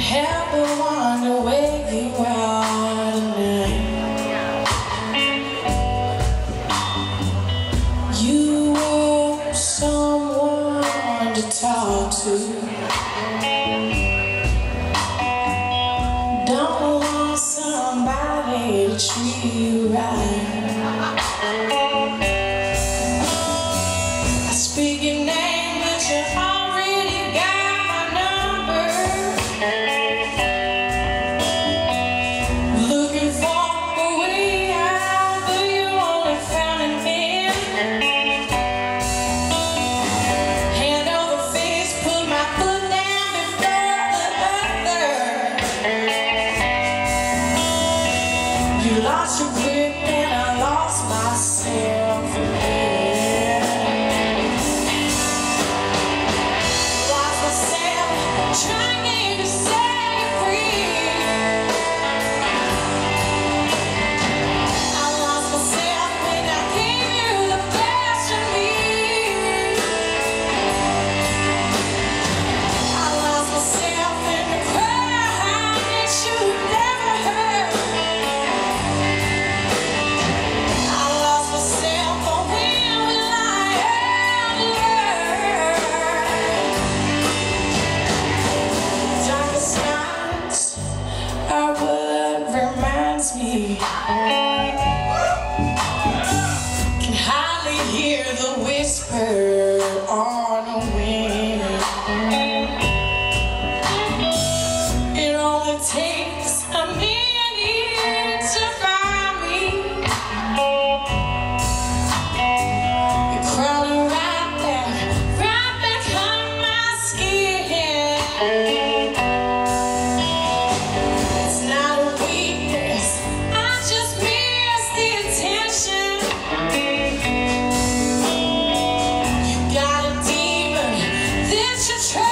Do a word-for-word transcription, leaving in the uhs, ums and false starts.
help but wonder where you are tonight. You want someone to talk to. Don't want somebody to treat you right. I speak your name, but you already got my number. Looking for a way out, but you only found an end. Hand over fist, put my foot down before the other. You lost your grip and I lost myself again. Lost myself trying to set you free. I lost myself when I gave you the best of me. I lost myself in the crowd that you never heard. Me can hardly hear the whisper on the wind. It only takes a minute to find me. You're crawling right there, right back on my skin. It's not a weakness, I just miss the attention. You got a demon that you're trying